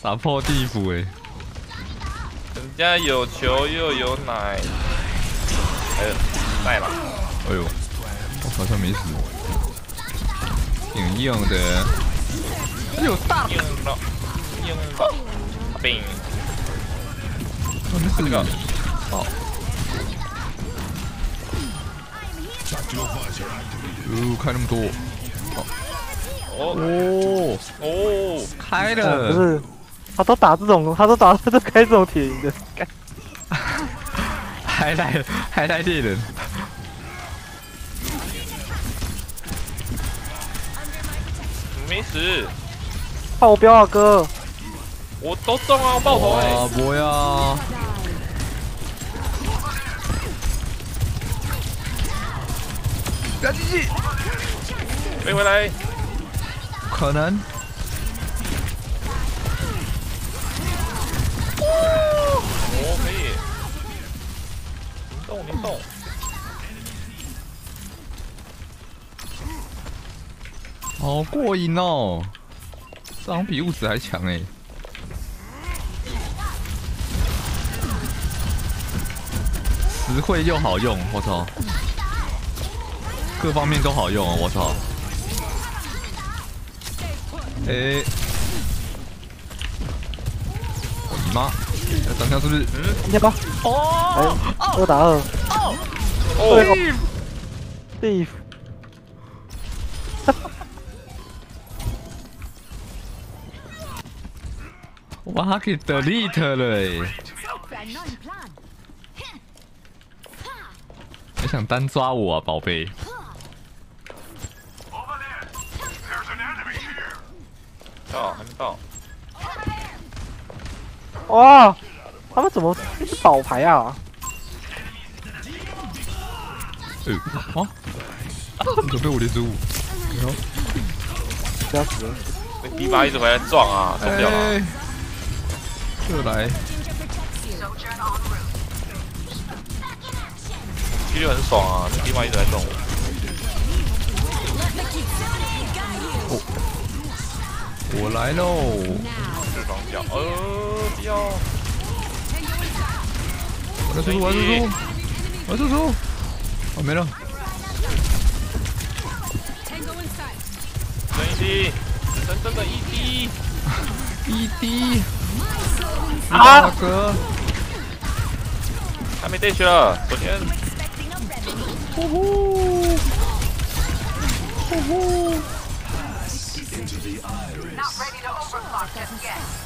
撒破地府哎！ 人家有球又有奶，带了。 哎呦，我好像没死，挺硬的。哎呦，大硬了，硬了，冰。 没死啊！好。开那么多。 哦， 开了。 不是，他都打这开这种铁营的。 还来猎人。 没死。 爆标啊哥！ 我都中啊，爆头哎！ 啊，不要！不要进去！ 飞回来！ 可能。 哦，可以。灵动。 好过瘾哦！这好像比雾子还强哎。实惠又好用，我操！各方面都好用哦，我操！哎，你妈！长枪是不是？ 你吧。 哦 ，2打2。 哦， 地。 我把他给 delete 了哎！还想单抓我啊，宝贝！ 到还没到。 哇，他们怎么一直倒牌啊？ 准备505， 不要死了！ 那迪巴一直回来撞啊，受不了了。 又来。 其实很爽啊，迪巴一直在撞我。 我来喽！ 是双脚，不要！ 我的叔叔，我的叔叔，哦没了。 等一滴，等等1滴 ，1滴。 啊！ 大哥， 还没对去了，昨天。 呼呼，呼呼。 Not ready to overclock just yet.